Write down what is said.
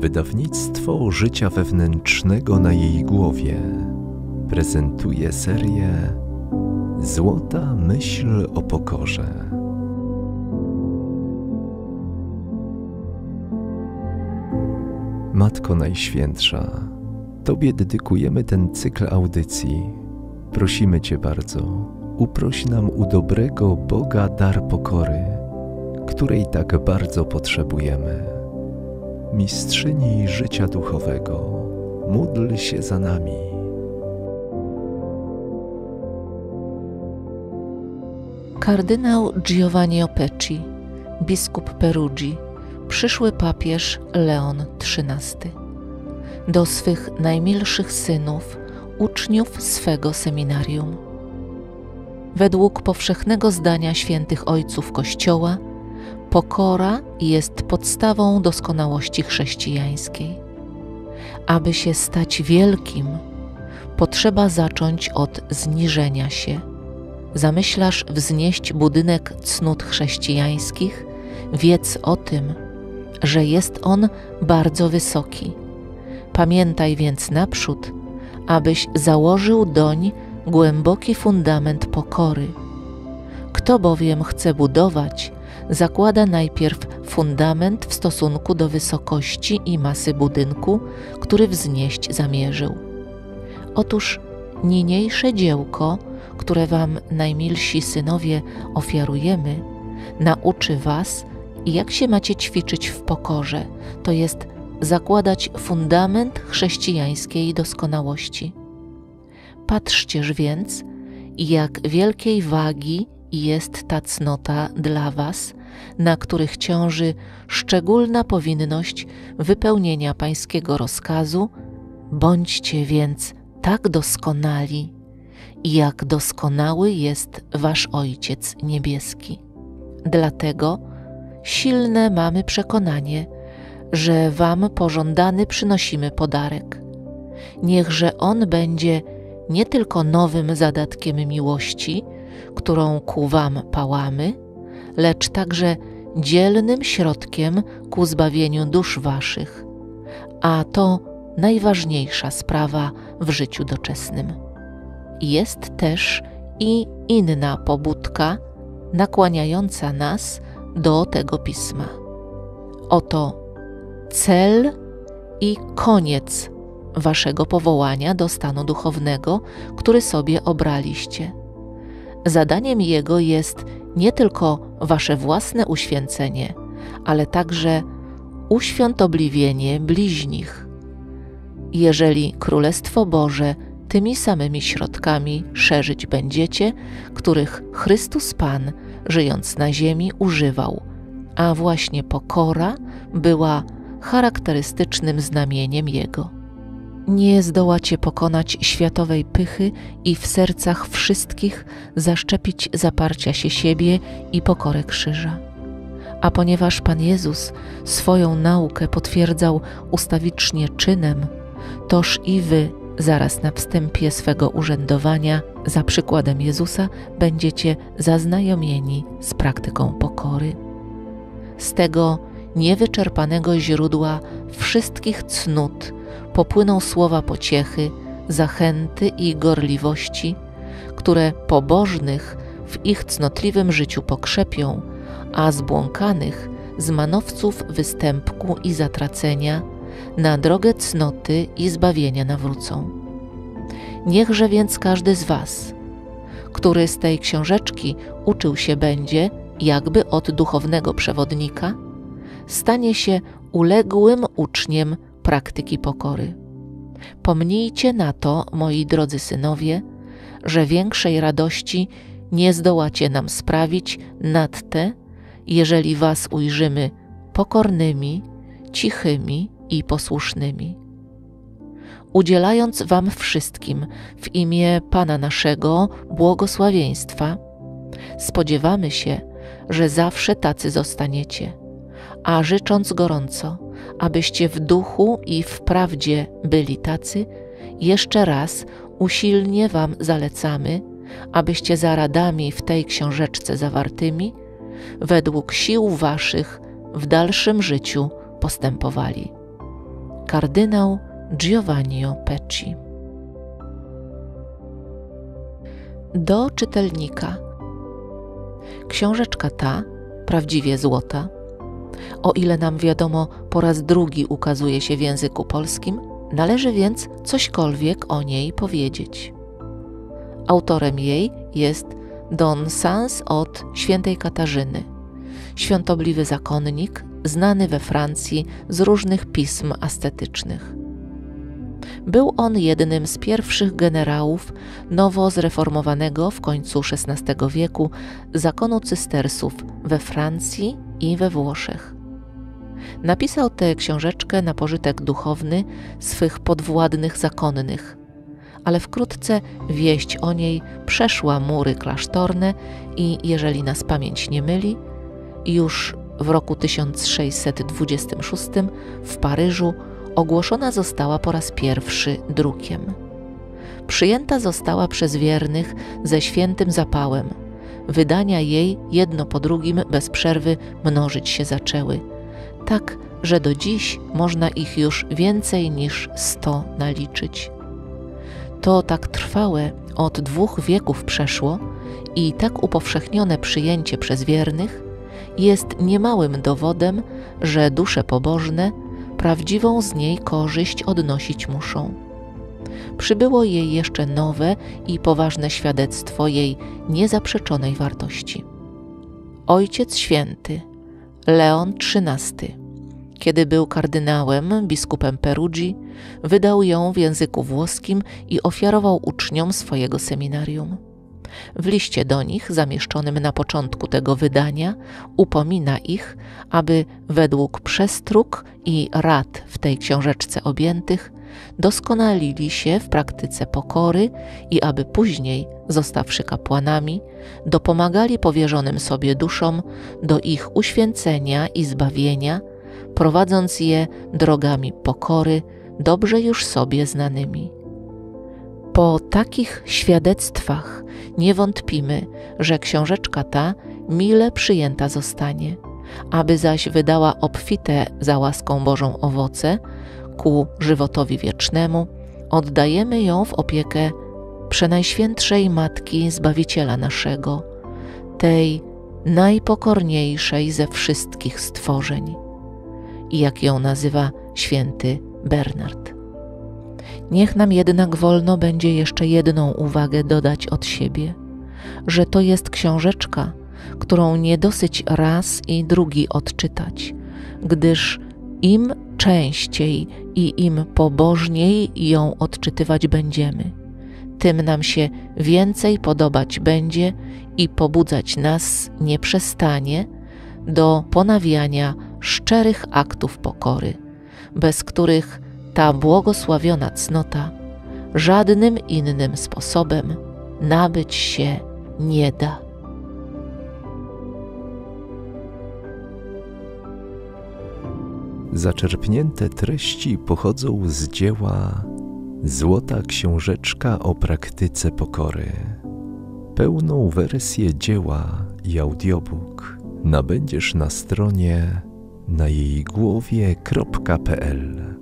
Wydawnictwo Życia Wewnętrznego na jej głowie prezentuje serię Złota myśl o pokorze. Matko Najświętsza, Tobie dedykujemy ten cykl audycji. Prosimy Cię bardzo, uproś nam u dobrego Boga dar pokory, której tak bardzo potrzebujemy. Mistrzyni życia duchowego, módl się za nami. Kardynał Giovanni Opecci, biskup Perugii, przyszły papież Leon XIII. Do swych najmilszych synów, uczniów swego seminarium. Według powszechnego zdania świętych ojców Kościoła, pokora jest podstawą doskonałości chrześcijańskiej. Aby się stać wielkim, potrzeba zacząć od zniżenia się. Zamyślasz wznieść budynek cnót chrześcijańskich? Wiedz o tym, że jest on bardzo wysoki. Pamiętaj więc naprzód, abyś założył doń głęboki fundament pokory. Kto bowiem chce budować, zakłada najpierw fundament w stosunku do wysokości i masy budynku, który wznieść zamierzył. Otóż niniejsze dziełko, które wam najmilsi synowie ofiarujemy, nauczy was, jak się macie ćwiczyć w pokorze, to jest zakładać fundament chrześcijańskiej doskonałości. Patrzcież więc, jak wielkiej wagi jest ta cnota dla was, na których ciąży szczególna powinność wypełnienia pańskiego rozkazu, bądźcie więc tak doskonali, jak doskonały jest wasz Ojciec Niebieski. Dlatego silne mamy przekonanie, że wam pożądany przynosimy podarek. Niechże on będzie nie tylko nowym zadatkiem miłości, którą ku wam pałamy, lecz także dzielnym środkiem ku zbawieniu dusz waszych, a to najważniejsza sprawa w życiu doczesnym. Jest też i inna pobudka nakłaniająca nas do tego pisma. Oto cel i koniec waszego powołania do stanu duchownego, który sobie obraliście. Zadaniem jego jest nie tylko wasze własne uświęcenie, ale także uświątobliwienie bliźnich. Jeżeli Królestwo Boże tymi samymi środkami szerzyć będziecie, których Chrystus Pan, żyjąc na ziemi, używał, a właśnie pokora była charakterystycznym znamieniem Jego. Nie zdołacie pokonać światowej pychy i w sercach wszystkich zaszczepić zaparcia się siebie i pokorę krzyża. A ponieważ Pan Jezus swoją naukę potwierdzał ustawicznie czynem, toż i wy zaraz na wstępie swego urzędowania za przykładem Jezusa będziecie zaznajomieni z praktyką pokory. Z tego niewyczerpanego źródła wszystkich cnót popłyną słowa pociechy, zachęty i gorliwości, które pobożnych w ich cnotliwym życiu pokrzepią, a zbłąkanych z manowców występku i zatracenia na drogę cnoty i zbawienia nawrócą. Niechże więc każdy z was, który z tej książeczki uczył się będzie, jakby od duchownego przewodnika, stanie się uległym uczniem praktyki pokory. Pomnijcie na to, moi drodzy synowie, że większej radości nie zdołacie nam sprawić nad te, jeżeli was ujrzymy pokornymi, cichymi i posłusznymi. Udzielając wam wszystkim w imię Pana naszego błogosławieństwa, spodziewamy się, że zawsze tacy zostaniecie, a życząc gorąco, abyście w duchu i w prawdzie byli tacy, jeszcze raz usilnie wam zalecamy, abyście za radami w tej książeczce zawartymi, według sił waszych w dalszym życiu postępowali. kardynał Giovanni Pecci. Do czytelnika. Książeczka ta, prawdziwie złota, o ile nam wiadomo, po raz drugi ukazuje się w języku polskim, należy więc cośkolwiek o niej powiedzieć. Autorem jej jest Don Sans od świętej Katarzyny, świątobliwy zakonnik, znany we Francji z różnych pism ascetycznych. Był on jednym z pierwszych generałów nowo zreformowanego w końcu XVI wieku zakonu cystersów we Francji i we Włoszech. Napisał tę książeczkę na pożytek duchowny swych podwładnych zakonnych, ale wkrótce wieść o niej przeszła mury klasztorne i, jeżeli nas pamięć nie myli, już w roku 1626 w Paryżu ogłoszona została po raz pierwszy drukiem. Przyjęta została przez wiernych ze świętym zapałem. Wydania jej jedno po drugim bez przerwy mnożyć się zaczęły, tak, że do dziś można ich już więcej niż 100 naliczyć. To tak trwałe od 2 wieków przeszło i tak upowszechnione przyjęcie przez wiernych jest niemałym dowodem, że dusze pobożne prawdziwą z niej korzyść odnosić muszą. Przybyło jej jeszcze nowe i poważne świadectwo jej niezaprzeczonej wartości. Ojciec Święty Leon XIII, kiedy był kardynałem, biskupem Perugii, wydał ją w języku włoskim i ofiarował uczniom swojego seminarium. W liście do nich, zamieszczonym na początku tego wydania, upomina ich, aby według przestróg i rad w tej książeczce objętych doskonalili się w praktyce pokory i aby później, zostawszy kapłanami, dopomagali powierzonym sobie duszom do ich uświęcenia i zbawienia, prowadząc je drogami pokory, dobrze już sobie znanymi. Po takich świadectwach nie wątpimy, że książeczka ta mile przyjęta zostanie, aby zaś wydała obfite za łaską Bożą owoce ku żywotowi wiecznemu, oddajemy ją w opiekę Przenajświętszej Matki Zbawiciela naszego, tej najpokorniejszej ze wszystkich stworzeń, i jak ją nazywa święty Bernard. Niech nam jednak wolno będzie jeszcze jedną uwagę dodać od siebie, że to jest książeczka, którą nie dosyć raz i drugi odczytać, gdyż im częściej i im pobożniej ją odczytywać będziemy, tym nam się więcej podobać będzie i pobudzać nas nie przestanie do ponawiania szczerych aktów pokory, bez których ta błogosławiona cnota żadnym innym sposobem nabyć się nie da. Zaczerpnięte treści pochodzą z dzieła Złota Książeczka o praktyce pokory. Pełną wersję dzieła i audiobook nabędziesz na stronie najejgłowie.pl.